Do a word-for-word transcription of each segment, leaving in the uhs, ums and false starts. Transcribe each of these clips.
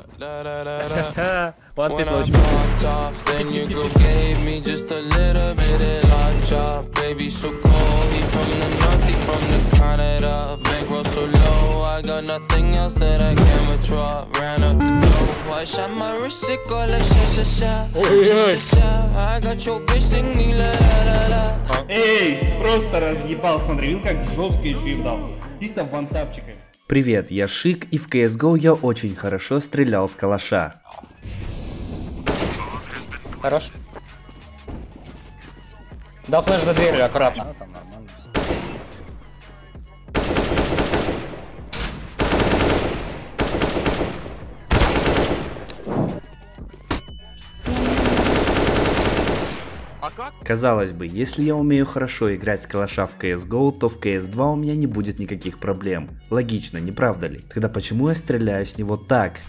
One pit launch. Then your girl gave me just a little bit of lunch up. Baby so cold, he from the north, he from the Canada. Bankroll so low, I got nothing else that I can withdraw. Ran up the door, I shot my wrist, it go like sha sha sha. Sha sha sha. I got your bitch sing me la la la la. Эй, просто разъебал, смотри, видел, как жестко еще им дал. Чисто вантапчиками. Привет, я Шик, и в си эс го я очень хорошо стрелял с калаша. Хорош. Дал флеш за дверью, аккуратно. Ну, там нормально. Казалось бы, если я умею хорошо играть с калаша в си эс го, то в си эс два у меня не будет никаких проблем. Логично, не правда ли? Тогда почему я стреляю с него так?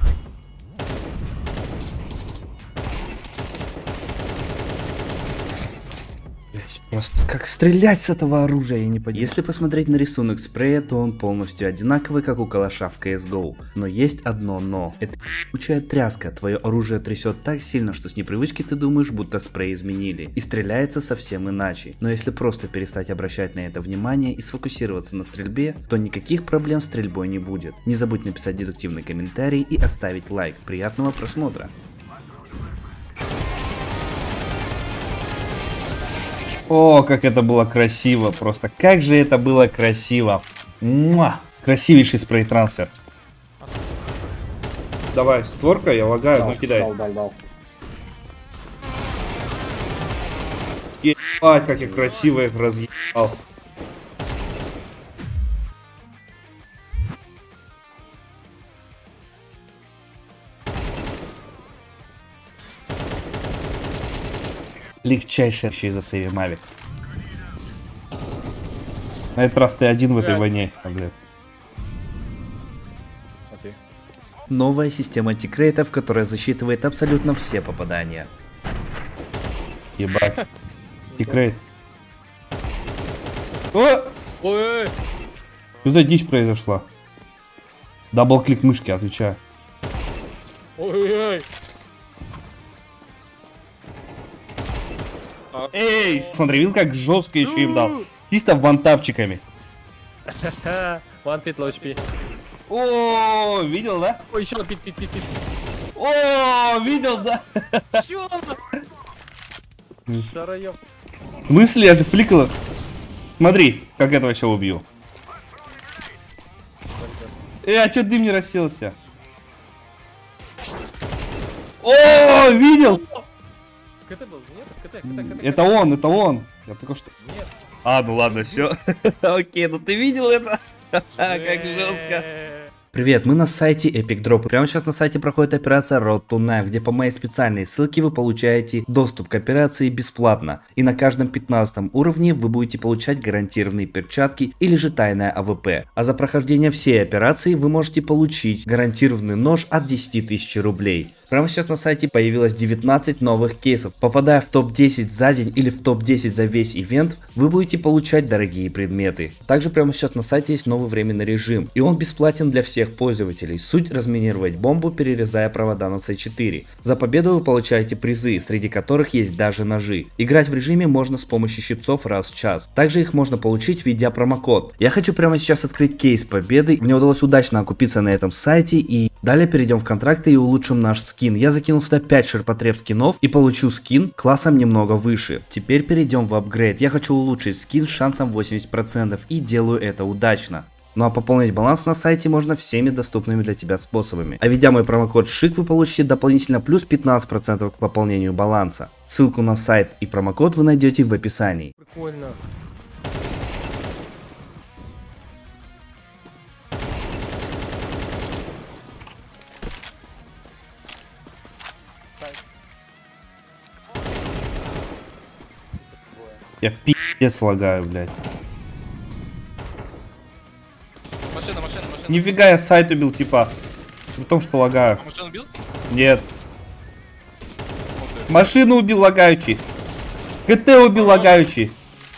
Просто как стрелять с этого оружия, я не понимаю. Если посмотреть на рисунок спрея, то он полностью одинаковый, как у калаша в си эс го. Но есть одно но. Это ебучая тряска. Твое оружие трясет так сильно, что с непривычки ты думаешь, будто спрей изменили. И стреляется совсем иначе. Но если просто перестать обращать на это внимание и сфокусироваться на стрельбе, то никаких проблем с стрельбой не будет. Не забудь написать дедуктивный комментарий и оставить лайк. Приятного просмотра. О, как это было красиво, просто как же это было красиво. Муа! Красивейший спрей-трансфер. Давай, створка, я лагаю, ну кидай. Дал, дал, дал. Ебать, как я красиво их разъебал. Легчайший еще за сейви Мавик. На этот раз ты один в этой войне, блядь. Окей. Новая система тикрейтов, которая засчитывает абсолютно все попадания. Ебать. Тикрейт. О! Ой-ой-ой. Что за дичь произошла? Дабл-клик мышки, отвечаю. Ой-ой-ой. Эй, смотри, видел, как жестко еще им дал. Чисто вантапчиками. One pit launch P. О, видел, да? Ой, еще пит, пит, пит, пит. О, видел, да? Чё? Шароёб. Мысли, я же фликала. Смотри, как этого сейчас убью. Э, а чё дым не расселся? О, видел? КТ был, нет? КТ, КТ, КТ. Это он, это он. Я только что... Нет. А, ну ладно, все. Окей, ну ты видел это? Как жестко. Привет, мы на сайте Epic Drop. Прямо сейчас на сайте проходит операция Road to Knife, где по моей специальной ссылке вы получаете доступ к операции бесплатно. И на каждом пятнадцатом уровне вы будете получать гарантированные перчатки или же тайное а вэ пэ. А за прохождение всей операции вы можете получить гарантированный нож от десяти тысяч рублей. Прямо сейчас на сайте появилось девятнадцать новых кейсов. Попадая в топ десять за день или в топ десять за весь ивент, вы будете получать дорогие предметы. Также прямо сейчас на сайте есть новый временный режим, и он бесплатен для всех пользователей. Суть — разминировать бомбу, перерезая провода на С четыре. За победу вы получаете призы, среди которых есть даже ножи. Играть в режиме можно с помощью щипцов раз в час. Также их можно получить, введя промокод. Я хочу прямо сейчас открыть кейс победы. Мне удалось удачно окупиться на этом сайте, и далее перейдем в контракты и улучшим наш скин. Я закинул сюда пять ширпотреб скинов и получу скин классом немного выше. Теперь перейдем в апгрейд. Я хочу улучшить скин с шансом восемьдесят процентов и делаю это удачно. Ну а пополнить баланс на сайте можно всеми доступными для тебя способами. А введя мой промокод ШИК, вы получите дополнительно плюс пятнадцать процентов к пополнению баланса. Ссылку на сайт и промокод вы найдете в описании. Прикольно. Я пиздец лагаю, блядь. Машина, машина, машина. Нифига, я сайт убил, типа. При том, что лагаю. А машину убил? Нет. Машину убил лагаючи. КТ убил лагаючи.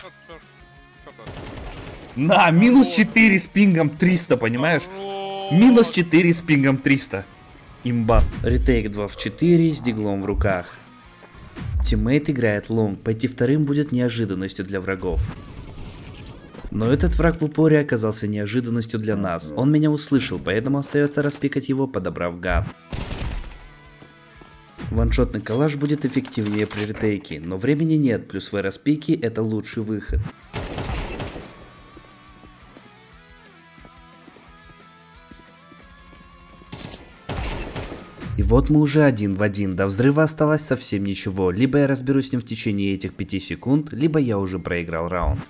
На, минус четыре с пингом триста, понимаешь? Минус четыре с пингом триста. Имба. Ретейк два в четыре с диглом в руках. Тиммейт играет лонг, пойти вторым будет неожиданностью для врагов. Но этот враг в упоре оказался неожиданностью для нас. Он меня услышал, поэтому остается распикать его, подобрав ган. Ваншотный калаш будет эффективнее при ретейке, но времени нет, плюс в распике это лучший выход. И вот мы уже один в один, до взрыва осталось совсем ничего, либо я разберусь с ним в течение этих пяти секунд, либо я уже проиграл раунд.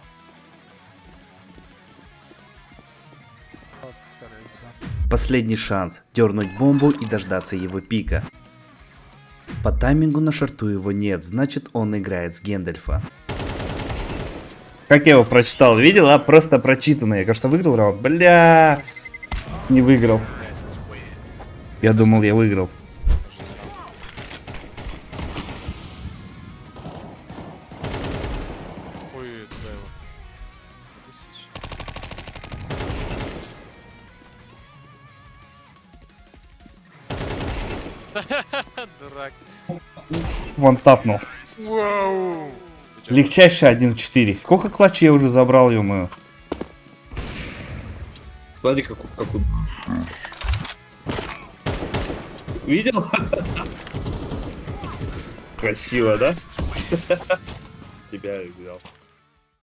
Последний шанс, дернуть бомбу и дождаться его пика. По таймингу на шарту его нет, значит он играет с Гэндальфа. Как я его прочитал, видел, а? Просто прочитанный. Я, кажется, выиграл раунд. Бля, не выиграл. Я думал, я выиграл. Ой, туда его. Дурак. Вон тапнул. Вау. Легчайший один четыре. Сколько клатчей я уже забрал, ё-моё. Смотри, как, как... Видел? Красиво, да? Тебя взял.